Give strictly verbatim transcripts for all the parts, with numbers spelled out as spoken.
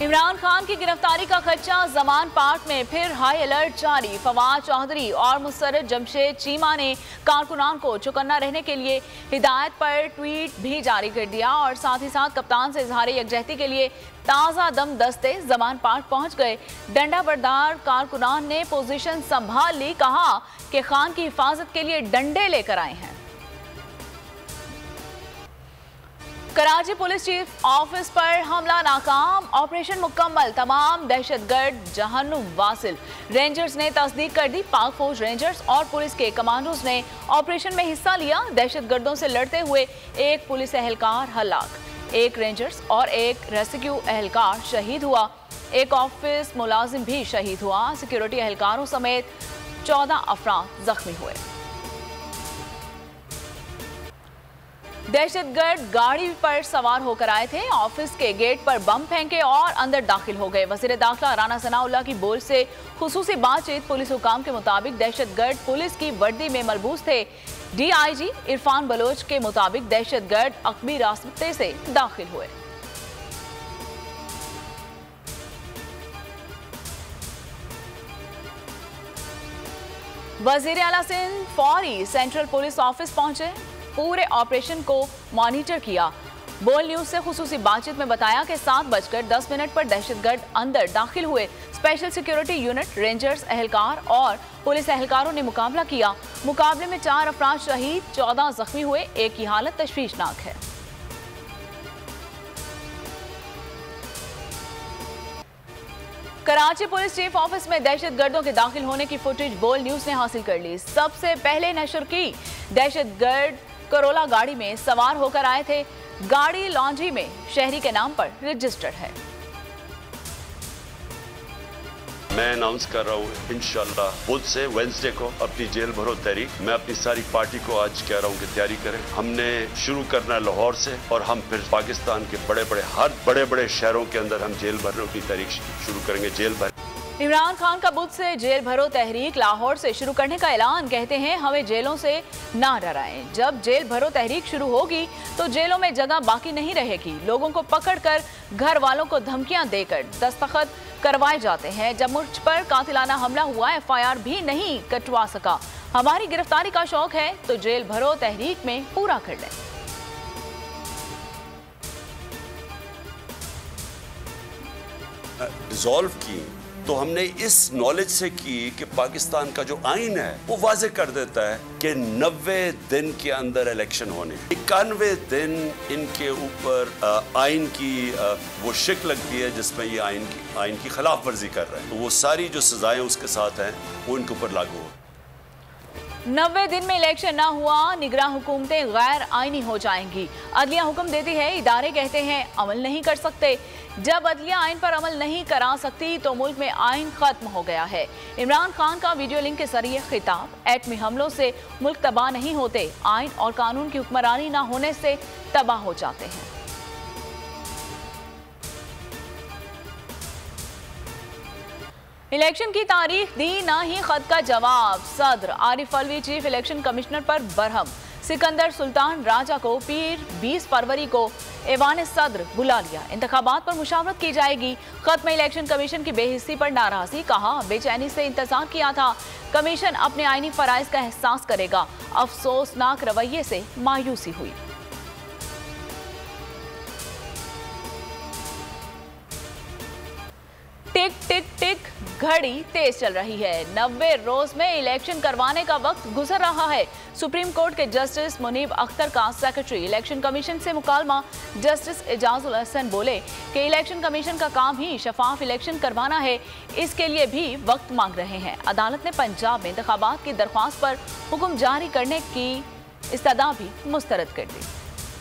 इमरान खान की गिरफ्तारी का खदशा, जमान पार्क में फिर हाई अलर्ट जारी। फवाद चौधरी और मुसर्रत जमशेद चीमा ने कारकुनान को चौकन्ना रहने के लिए हिदायत पर ट्वीट भी जारी कर दिया और साथ ही साथ कप्तान से इजहार यकजहती के लिए ताज़ा दम दस्ते जमान पार्क पहुंच गए। डंडा बरदार कारकुनान ने पोजीशन संभाल ली, कहा कि खान की हिफाजत के लिए डंडे लेकर आए हैं। कराची पुलिस चीफ ऑफिस पर हमला नाकाम, ऑपरेशन मुकम्मल, तमाम दहशतगर्द जहन्नुम वासिल। रेंजर्स ने तस्दीक कर दी, पाक फौज रेंजर्स और पुलिस के कमांडोज ने ऑपरेशन में हिस्सा लिया। दहशतगर्दों से लड़ते हुए एक पुलिस एहलकार हलाक, एक रेंजर्स और एक रेस्क्यू एहलकार शहीद हुआ। एक ऑफिस मुलाजिम भी शहीद हुआ। सिक्योरिटी एहलकारों समेत चौदह अफराद जख्मी हुए। दहशतगर्द गाड़ी पर सवार होकर आए थे, ऑफिस के गेट पर बम फेंके और अंदर दाखिल हो गए। वज़ीर दाखिला राना सनाउल्लाह की बोल से खुसूसी बातचीत। पुलिस हुकाम के मुताबिक दहशतगर्द पुलिस की वर्दी में मलबूस थे। डीआईजी इरफान बलोच के मुताबिक दहशतगर्द अकबी रास्ते से दाखिल हुए। वज़ीर आला सिंध फौरी सेंट्रल पुलिस ऑफिस पहुंचे, पूरे ऑपरेशन को मॉनिटर किया। बोल न्यूज से खुसूसी बातचीत में बताया कि सात बजकर दस मिनट पर दहशतगर्द अंदर दाखिल हुए। स्पेशल सिक्योरिटी यूनिट, रेंजर्स एहलकार और पुलिस एहलकारों ने मुकाबला किया। मुकाबले में चार अफराद शहीद, चौदह जख्मी हुए। एक की हालत तशवीशनाक है। कराची पुलिस चीफ ऑफिस में दहशतगर्दों के दाखिल होने की फुटेज बोल न्यूज ने हासिल कर ली। सबसे पहले नशर की। दहशतगर्द करोला गाड़ी में सवार होकर आए थे। गाड़ी लॉन्ड्री में शहरी के नाम पर रजिस्टर्ड है। मैं अनाउंस कर रहा हूँ इंशाल्लाह बुध से वेडनेसडे को अपनी जेल भरो तहरीक। मैं अपनी सारी पार्टी को आज कह रहा हूँ कि तैयारी करें। हमने शुरू करना है लाहौर से और हम फिर पाकिस्तान के बड़े बड़े हर बड़े बड़े शहरों के अंदर हम जेल भरने की तहरीक शुरू करेंगे। जेल भर इमरान खान का बुध से जेल भरो तहरीक लाहौर से शुरू करने का ऐलान। कहते हैं हमें जेलों से ना डराएं। जब जेल भरो तहरीक शुरू होगी तो जेलों में जगह बाकी नहीं रहेगी। लोगों को पकड़कर घर वालों को धमकियां देकर दस्तखत करवाए जाते हैं। जब मुझ पर कातिलाना हमला हुआ, एफ आई आर भी नहीं कटवा सका। हमारी गिरफ्तारी का शौक है तो जेल भरो तहरीक में पूरा कर लें। डिसॉल्व की तो हमने इस नॉलेज से की कि पाकिस्तान का जो आइन है वो वाजे कर देता है कि नब्बे दिन के अंदर इलेक्शन होने। इक्यानवे दिन इनके ऊपर आइन की आ, वो शिक लगती है जिसमें ये आइन की आइन की खिलाफ वर्जी कर रहे हैं। तो वो सारी जो सजाएं उसके साथ हैं वो इनके ऊपर लागू हो। नब्बे दिन में इलेक्शन ना हुआ, निगरान हुकूमतें गैर आईनी हो जाएंगी। अदलिया हुक्म देती है, इदारे कहते हैं अमल नहीं कर सकते। जब अदलिया आइन पर अमल नहीं करा सकती तो मुल्क में आइन खत्म हो गया है। इमरान खान का वीडियो लिंक के जरिए खिताब। एटमी हमलों से मुल्क तबाह नहीं होते, आइन और कानून की हुक्मरानी ना होने से तबाह हो जाते हैं। इलेक्शन की तारीख दी, ना ही खत का जवाब। सदर Arif Alvi chief election commissioner पर बरहम। सिकंदर सुल्तान राजा को पीर बीस फरवरी को ऐवान सदर बुला लिया। इंतखाबात पर मुशावरत की जाएगी। खत्म इलेक्शन कमीशन की बेहिस्सी पर नाराजगी। कहा बेचैनी से इंतजार किया था, कमीशन अपने आईनी फराइज का एहसास करेगा। अफसोसनाक रवैये से मायूसी हुई। टिक टिक टिक घड़ी तेज चल रही है। नब्बे रोज में इलेक्शन करवाने का वक्त गुजर रहा है। सुप्रीम कोर्ट के जस्टिस मुनीब अख्तर का सेक्रेटरी इलेक्शन कमीशन से मुकालमा। जस्टिस एजाजुल हसन बोले कि इलेक्शन कमीशन का काम ही शफाफ इलेक्शन करवाना है, इसके लिए भी वक्त मांग रहे हैं। अदालत ने पंजाब में इंतखाबात की दरख्वास्त पर हुक्म जारी करने की इस्तदा भी मुस्तरद कर दी।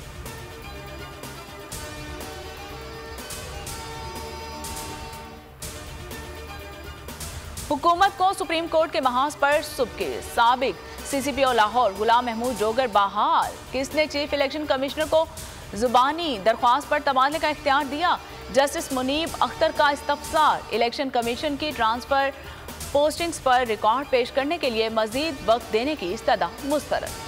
हुकूमत को सुप्रीम कोर्ट के महाज पर सुबह के साबिक सीसीपीओ लाहौर गुलाम महमूद जोगर बहाल। किसने चीफ इलेक्शन कमिश्नर को जुबानी दरख्वास्त पर तबादले का इख्तियार दिया? जस्टिस मुनीब अख्तर का इस्तफसार। इलेक्शन कमीशन की ट्रांसफर पोस्टिंग्स पर रिकॉर्ड पेश करने के लिए मजीद वक्त देने की इस्तदा मुस्तरद।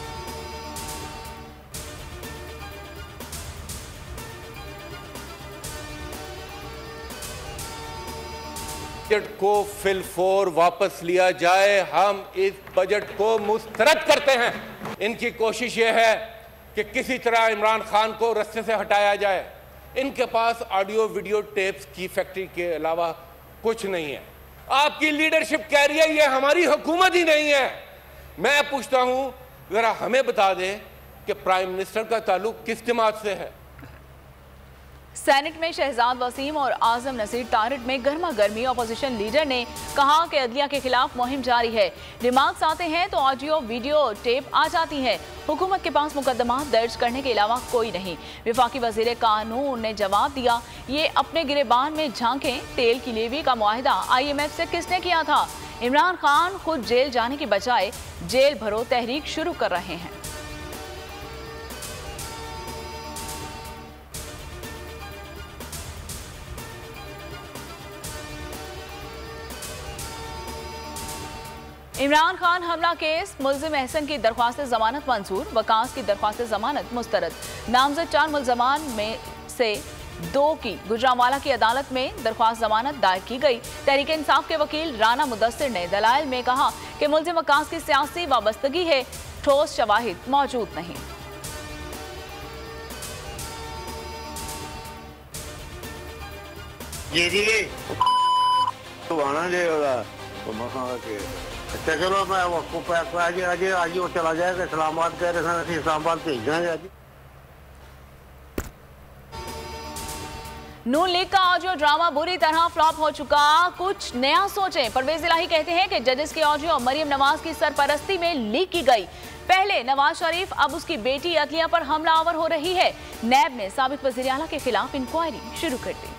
बजट को फिल फोर वापस लिया जाए। हम इस बजट को मुस्तरद करते हैं। इनकी कोशिश ये है कि किसी तरह इमरान खान को रास्ते से हटाया जाए। इनके पास ऑडियो वीडियो टेप्स की फैक्ट्री के अलावा कुछ नहीं है। आपकी लीडरशिप कह रही है ये हमारी हुकूमत ही नहीं है। मैं पूछता हूं, जरा हमें बता दें कि प्राइम मिनिस्टर का ताल्लुक किस जमात से है। सेनेट में शहजाद वसीम और आजम नसीर तारिड में गर्मा गर्मी। अपोजिशन लीडर ने कहा कि अदलिया के खिलाफ मुहिम जारी है। रिमार्क्स आते हैं तो ऑडियो वीडियो टेप आ जाती है। हुकूमत के पास मुकदमा दर्ज करने के अलावा कोई नहीं। विफाकी वजीर कानून ने जवाब दिया, ये अपने गिरेबान में झांकें। तेल की लेवी का मुआहिदा आई एम एफ से किसने किया था? इमरान खान खुद जेल जाने के बजाय जेल भरो तहरीक शुरू कर रहे हैं। इमरान खान हमला केस, मुल्जिम एहसन की दरख्वास्त जमानत मंजूर, वकास की दरख्वास्त जमानत मुस्तरद। नामजद चार मुल्जमान में से दो की गुजरांवाला की अदालत में दरख्वास्त जमानत दायर की गई। तहरीक इंसाफ के वकील राना मुदस्सिर ने दलाइल में कहा कि मुल्जिम वकास की सियासी वाबस्तगी है, ठोस शवाहिद मौजूद नहीं। अच्छा चलो मैं आपको आज आज आज वो चला जाएगा इस्लामाबाद, कह रहे थे इस्लामाबाद भेज जाएंगे आज। नून लीग का ऑडियो ड्रामा बुरी तरह फ्लॉप हो चुका। कुछ नया सोचें। परवेज इलाही कहते हैं कि जजेस की ऑडियो मरियम नवाज की सरपरस्ती में लीक की गई। पहले नवाज शरीफ, अब उसकी बेटी अदलिया पर हमलावर हो रही है। नैब ने साबिक वज़ीर आला के खिलाफ इंक्वायरी शुरू कर दी।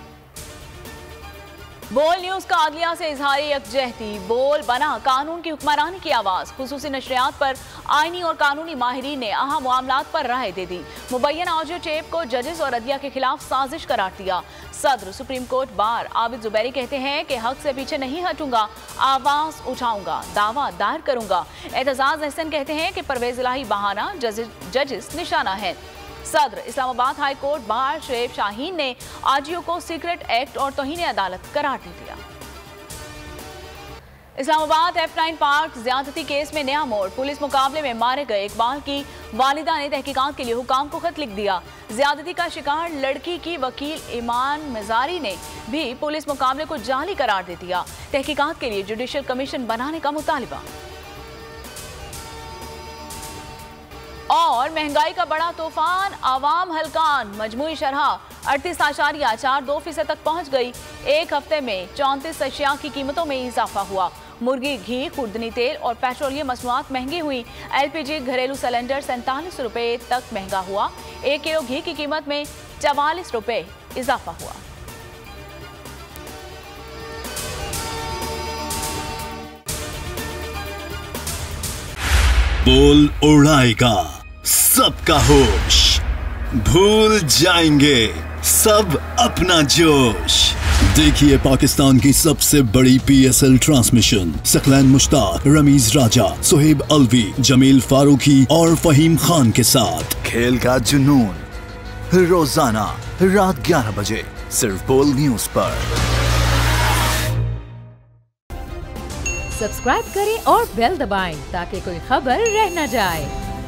बोल न्यूज का अदलिया से इजहारी यकजहती। बोल बना कानून की हुक्मरानी की आवाज। खुसूसी नशरियात पर आईनी और कानूनी माहिरीन ने अहम मामलात पर राय दे दी। मुबैना ऑडियो टेप को जजेस और अदलिया के खिलाफ साजिश करार दिया। सदर supreme court bar Abid Zubairi कहते हैं कि हक से पीछे नहीं हटूंगा, आवाज उठाऊंगा, दावा दायर करूंगा। एतजाज अहसन कहते हैं कि परवेज इलाही बहाना, जजेस निशाना है। सदर Islamabad high court bar Shoaib Shaheen ने ऑडियो को सीक्रेट एक्ट और तौहीन अदालत करार दे दिया। इस्लामाबाद एफ नाइन पार्क ज्यादती केस में नया मोड़। पुलिस मुकाबले में मारे गए इकबाल की वालिदा ने तहकीकात के लिए हुकाम को खत लिख दिया। ज्यादती का शिकार लड़की की वकील ईमान मजारी ने भी पुलिस मुकाबले को जाली करार दे दिया। तहकीकात के लिए जुडिशल कमीशन बनाने का मुतालिबा। और महंगाई का बड़ा तूफान, आवाम हलकान। मजमूई शरह अड़तीस आशारिया चार दो फीसद तक पहुंच गई। एक हफ्ते में चौंतीस अशिया की कीमतों में इजाफा हुआ। मुर्गी, घी, खुर्दनी तेल और पेट्रोलियम मसनूआत महंगी हुई। एलपीजी घरेलू सिलेंडर सैंतालीस रुपए तक महंगा हुआ। एक किलो घी की कीमत में चवालीस रुपए इजाफा हुआ। बोल उड़ाएगा सबका होश, भूल जाएंगे सब अपना जोश। देखिए पाकिस्तान की सबसे बड़ी पीएसएल ट्रांसमिशन सकलैन मुश्ताक, रमीज राजा, सुहेब अलवी, जमील फारूकी और फहीम खान के साथ खेल का जुनून रोजाना रात ग्यारह बजे सिर्फ बोल न्यूज पर। सब्सक्राइब करें और बेल दबाएं ताकि कोई खबर रह न जाए।